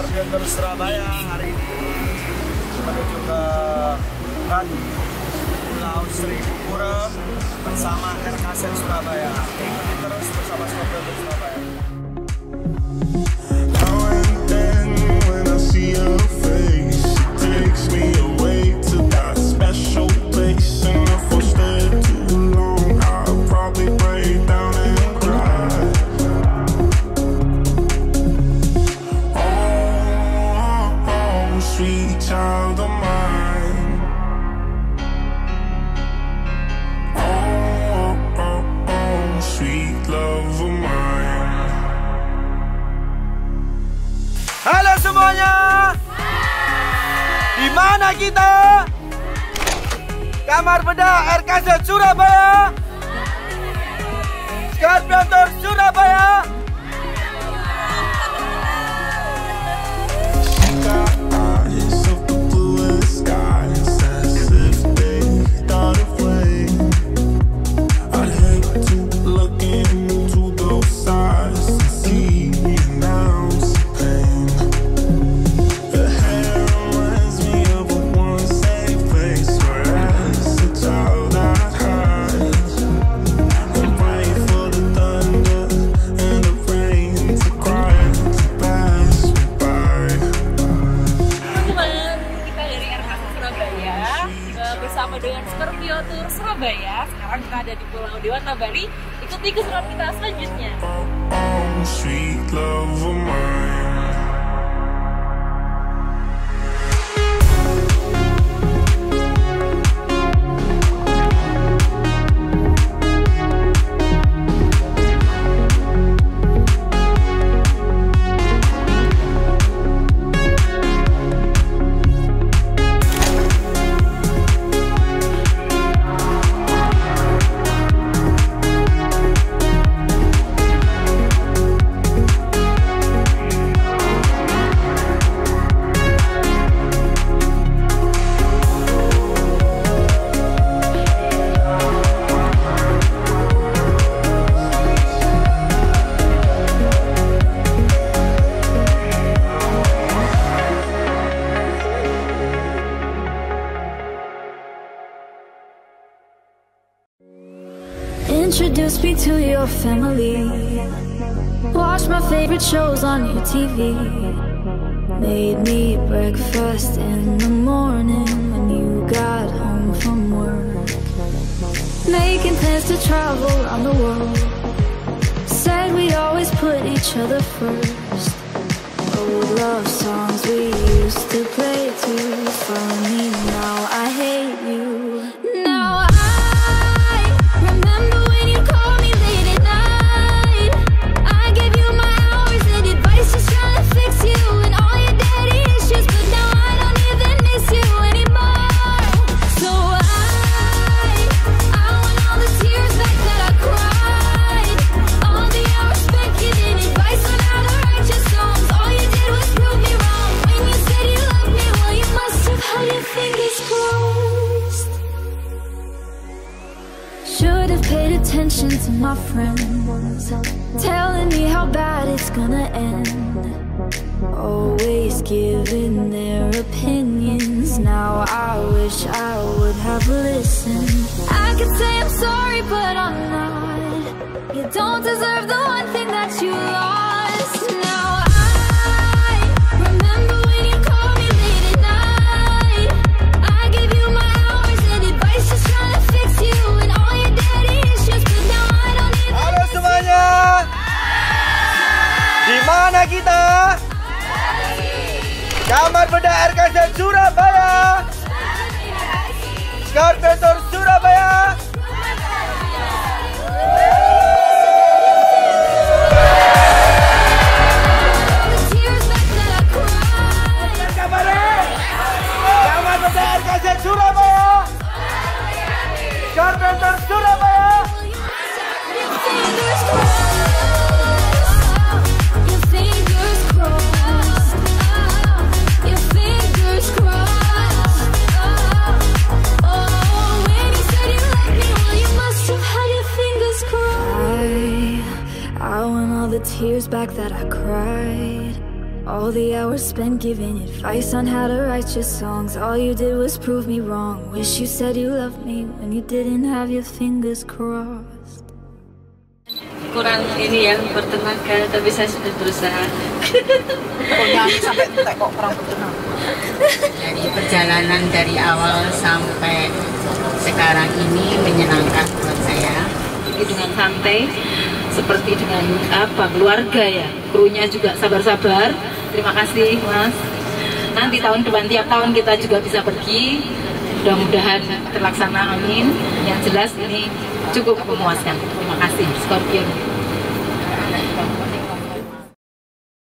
Skarpiotor Surabaya hari ini menuju ke Pulau Seribu Pura bersama RKZ Surabaya. Ikuti terus bersama Skarpiotor Surabaya. Halo semuanya, di mana kita? Kamar Bedah RKZ Surabaya, Skarpiotor Surabaya. Bersama dengan Skarpiotor Surabaya, sekarang kita ada di Pulau Dewata Bali. Ikuti keseruan kita selanjutnya. Introduce me to your family. Watch my favorite shows on your TV. Made me breakfast in the morning when you got home from work. Making plans to travel around the world. Said we'd always put each other first. Old love songs we used to play too funny. Now I hate you. Now I remember when you called me late at night. I gave you my hours and advice, just trying to fix you and all your daddy issues. But now I don't even miss you anymore. So I want all the tears back that I cried. All the hours spent giving advice on how to write your songs. All you did was prove me wrong. When you said you loved me, well you must have had your fingers crossed. Should have paid attention to my friends, telling me how bad it's gonna end. Always giving their opinions. Now I wish I would have listened. I could say I'm sorry, but I'm not. You don't deserve the one thing that you lost. Now I remember when you called me late at night. I gave you my hours and advice, just trying to fix you and all your daddy issues. But now I don't even. Halo semuanya, di mana kita? Kamar Bedah RKZ Surabaya, Skarpiotor Surabaya. Kamar Bedah RKZ Surabaya, Skarpiotor Surabaya. I want all the tears back that I cried. All the hours spent giving advice on how to write your songs. All you did was prove me wrong. Wish you said you loved me when you didn't have your fingers crossed. Kurang ini ya, bertenaga, tapi saya sudah berusaha. Kok nyanyi sampai entek kok kurang bertenaga. Jadi perjalanan dari awal sampai sekarang ini menyenangkan buat saya. Dengan santai, seperti dengan keluarga ya, krunya juga sabar-sabar. Terima kasih Mas. Nanti tahun depan tiap tahun kita juga bisa pergi, mudah-mudahan terlaksana, amin. Yang jelas ini cukup memuaskan. Terima kasih Scorpion.